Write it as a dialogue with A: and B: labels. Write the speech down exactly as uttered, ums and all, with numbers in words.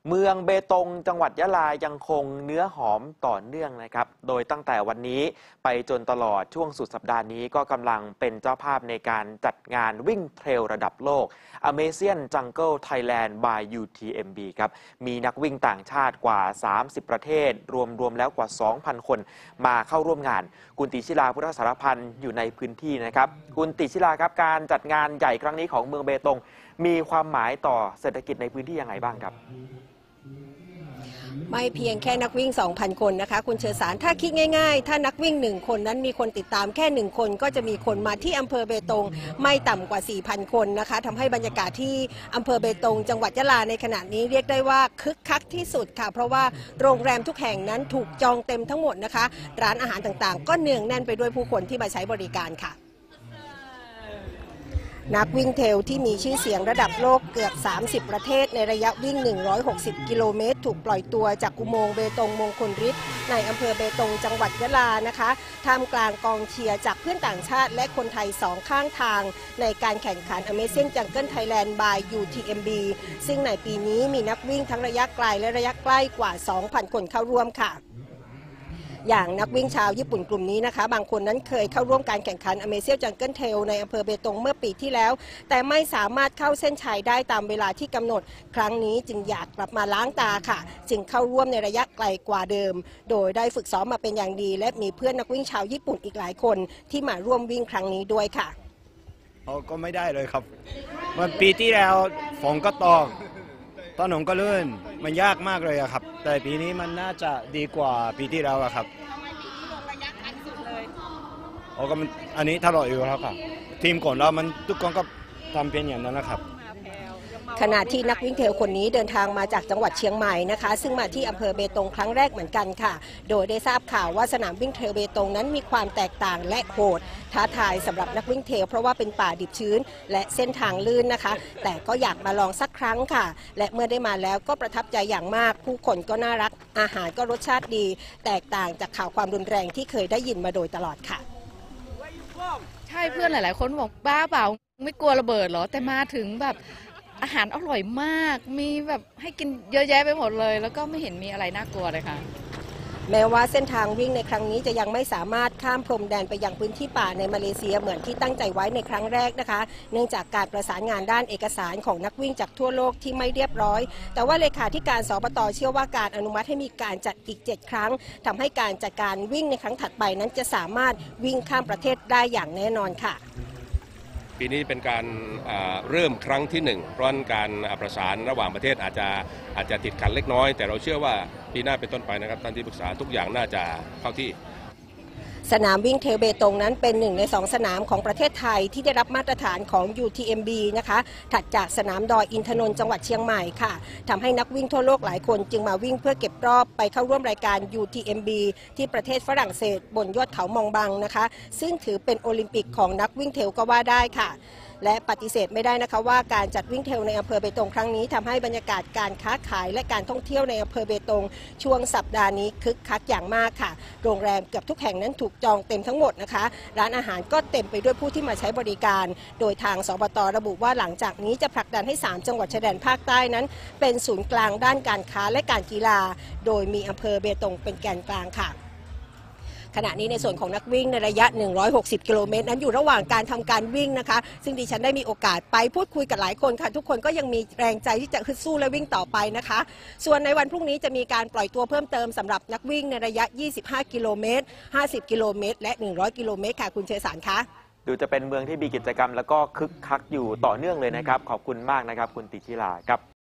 A: เมืองเบตงจังหวัดยะลายังคงเนื้อหอมต่อเนื่องนะครับโดยตั้งแต่วันนี้ไปจนตลอดช่วงสุดสัปดาห์นี้ก็กำลังเป็นเจ้าภาพในการจัดงานวิ่งเทรลระดับโลก Amazing Jungle Thailand by ยู ที เอ็ม บี ครับมีนักวิ่งต่างชาติกว่าสามสิบประเทศรวมรวมแล้วกว่า สองพัน คนมาเข้าร่วมงานคุณติชิลาพุทธสารพันธ์อยู่ในพื้นที่นะครับคุณติชิลาครับการจัดงานใหญ่ครั้งนี้ของเมืองเบตงมีความหมายต่อเศรษฐกิจในพื้นที่ยังไงบ้างครับ
B: ไม่เพียงแค่นักวิ่ง สองพัน คนนะคะคุณเชิญสารถ้าคิดง่ายๆถ้านักวิ่งหนึ่งคนนั้นมีคนติดตามแค่หนึ่งคนก็จะมีคนมาที่อำเภอเบตงไม่ต่ำกว่า สี่พัน คนนะคะทำให้บรรยากาศที่อำเภอเบตงจังหวัดยะลาในขณะนี้เรียกได้ว่าคึกคักที่สุดค่ะเพราะว่าโรงแรมทุกแห่งนั้นถูกจองเต็มทั้งหมดนะคะร้านอาหารต่างๆก็เนืองแน่นไปด้วยผู้คนที่มาใช้บริการค่ะนักวิ่งเทรลที่มีชื่อเสียงระดับโลกเกือบ สามสิบ ประเทศในระยะวิ่ง หนึ่งร้อยหกสิบ กิโลเมตรถูกปล่อยตัวจากอุโมงค์เบตงมงคลฤทธิ์ในอำเภอเบตงจังหวัดยะลานะคะท่ามกลางกองเชียร์จากเพื่อนต่างชาติและคนไทยสองข้างทางในการแข่งขัน Amazing Jungle Thailand by ยู ที เอ็ม บี ซึ่งในปีนี้มีนักวิ่งทั้งระยะไกลและระยะใกล้กว่า สองพัน คนเข้าร่วมค่ะอย่างนักวิ่งชาวญี่ปุ่นกลุ่มนี้นะคะบางคนนั้นเคยเข้าร่วมการแข่งขัน Amazing Jungle Trail ในอำเภอเบตงเมื่อปีที่แล้วแต่ไม่สามารถเข้าเส้นชัยได้ตามเวลาที่กำหนดครั้งนี้จึงอยากกลับมาล้างตาค่ะจึงเข้าร่วมในระยะไกลกว่าเดิมโดยได้ฝึกซ้อมมาเป็นอย่างดีและมีเพื่อนนักวิ่งชาวญี่ปุ่นอีกหลายคนที่มาร่วมวิ่งครั้งนี้ด้วยค่ะ
C: เขาก็ไม่ได้เลยครับมันปีที่แล้วฝนก็ตกถนนก็ลื่นมันยากมากเลยครับแต่ปีนี้มันน่าจะดีกว่าปีที่แล้วครับโอ้ก็มันอันนี้ถ้าเราอยู่แล้วค่ะทีมก่อนเรามันทุกคนก็ทำเป็นอย่างนั้นนะครับ
B: ขณะที่นักวิ่งเทรลคนนี้เดินทางมาจากจังหวัดเชียงใหม่นะคะซึ่งมาที่อำเภอเบตงครั้งแรกเหมือนกันค่ะโดยได้ทราบข่าวว่าสนามวิ่งเทรลเบตงนั้นมีความแตกต่างและโหดท้าทายสำหรับนักวิ่งเทรลเพราะว่าเป็นป่าดิบชื้นและเส้นทางลื่นนะคะแต่ก็อยากมาลองสักครั้งค่ะและเมื่อได้มาแล้วก็ประทับใจอย่างมากผู้คนก็น่ารักอาหารก็รสชาติดีแตกต่างจากข่าวความรุนแรงที่เคยได้ยินมาโดยตลอดค่ะ
D: ใช่เพื่อนหลายๆคนบอกบ้าเปล่าไม่กลัวระเบิดหรอแต่มาถึงแบบอาหารอร่อยมากมีแบบให้กินเยอะแยะไปหมดเลยแล้วก็ไม่เห็นมีอะไรน่ากลัวเลยค่ะ
B: แม้ว่าเส้นทางวิ่งในครั้งนี้จะยังไม่สามารถข้ามพรมแดนไปยังพื้นที่ป่าในมาเลเซียเหมือนที่ตั้งใจไว้ในครั้งแรกนะคะเนื่องจากการประสานงานด้านเอกสารของนักวิ่งจากทั่วโลกที่ไม่เรียบร้อยแต่ว่าเลขาธิการสปต.เชื่อว่าการอนุมัติให้มีการจัดอีกเจ็ดครั้งทำให้การจัดการวิ่งในครั้งถัดไปนั้นจะสามารถวิ่งข้ามประเทศได้อย่างแน่นอนค่ะ
E: ปีนี้เป็นการเริ่มครั้งที่หนึ่งเพราะการประสานระหว่างประเทศอาจจะอาจจะติดขัดเล็กน้อยแต่เราเชื่อว่าปีหน้าเป็นต้นไปนะครับท่านที่ปรึกษาทุกอย่างน่าจะเข้าที่
B: สนามวิ่งเทรลเบตงนั้นเป็นหนึ่งในสองสนามของประเทศไทยที่ได้รับมาตรฐานของ ยู ที เอ็ม บี นะคะถัดจากสนามดอยอินทนนท์จังหวัดเชียงใหม่ค่ะทำให้นักวิ่งทั่วโลกหลายคนจึงมาวิ่งเพื่อเก็บรอบไปเข้าร่วมรายการ ยู ที เอ็ม บี ที่ประเทศฝรั่งเศสบนยอดเขามองบังนะคะซึ่งถือเป็นโอลิมปิกของนักวิ่งเทรลก็ว่าได้ค่ะและปฏิเสธไม่ได้นะคะว่าการจัดวิ่งเทรลในอำเภอเบตงครั้งนี้ทำให้บรรยากาศการค้าขายและการท่องเที่ยวในอำเภอเบตงช่วงสัปดาห์นี้คึกคักอย่างมากค่ะโรงแรมเกือบทุกแห่งนั้นถูกจองเต็มทั้งหมดนะคะร้านอาหารก็เต็มไปด้วยผู้ที่มาใช้บริการโดยทางสปต.ระบุว่าหลังจากนี้จะผลักดันให้สามจังหวัดชายแดนภาคใต้นั้นเป็นศูนย์กลางด้านการค้าและการกีฬาโดยมีอำเภอเบตงเป็นแกนกลางค่ะขณะนี้ในส่วนของนักวิ่งในระยะหนึ่งร้อยหกสิบกิโลเมตรนั้นอยู่ระหว่างการทำการวิ่งนะคะซึ่งดิฉันได้มีโอกาสไปพูดคุยกับหลายคนค่ะทุกคนก็ยังมีแรงใจที่จะฮึดสู้และวิ่งต่อไปนะคะส่วนในวันพรุ่งนี้จะมีการปล่อยตัวเพิ่มเติมสำหรับนักวิ่งในระยะยี่สิบห้ากิโลเมตรห้าสิบกิโลเมตรและหนึ่งร้อยกิโลเมตรค่ะคุณเชษฐานคะ
A: ดูจะเป็นเมืองที่มีกิจกรรมแล้วก็คึกคักอยู่ต่อเนื่องเลยนะครับขอบคุณมากนะครับคุณติชิลาครับ